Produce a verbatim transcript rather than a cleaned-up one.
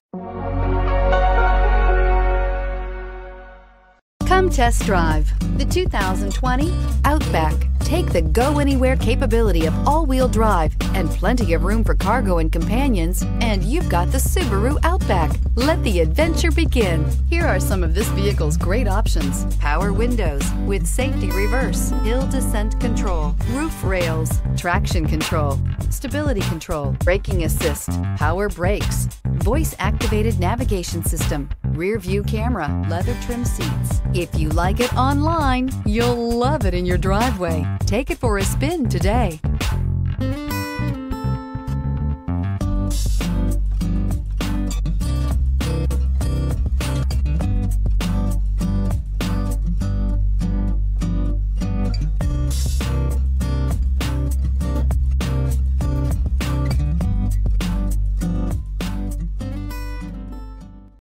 Come test drive the two thousand twenty Outback. Take the go-anywhere capability of all-wheel drive and plenty of room for cargo and companions, and you've got the Subaru Outback. Let the adventure begin. Here are some of this vehicle's great options: power windows with safety reverse, hill descent control, roof rails, traction control, stability control, braking assist, power brakes, voice-activated navigation system, rear view camera, leather trim seats. If you like it online, you'll love it in your driveway. Take it for a spin today.